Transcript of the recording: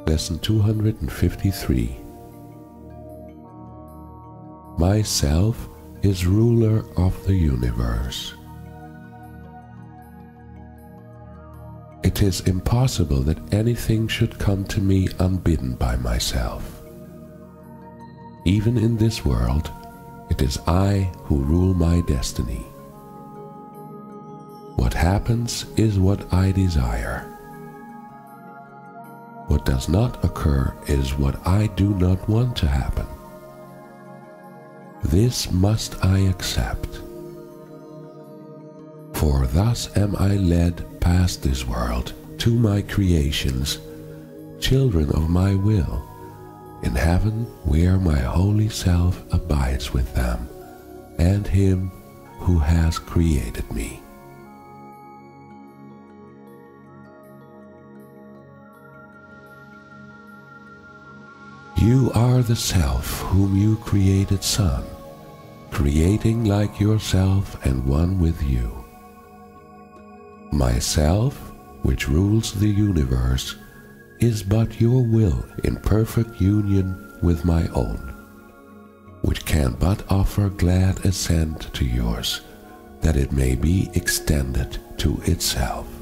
Lesson 253. Myself is ruler of the universe. It is impossible that anything should come to me unbidden by myself. Even in this world, it is I who rule my destiny. What happens is what I desire. What does not occur is what I do not want to happen. This must I accept. For thus am I led past this world to my creations, children of my will, in heaven where my holy self abides with them, and him who has created me. You are the self whom you created, Son, creating like yourself and one with you. Myself, which rules the universe, is but your will in perfect union with my own, which can but offer glad assent to yours, that it may be extended to itself.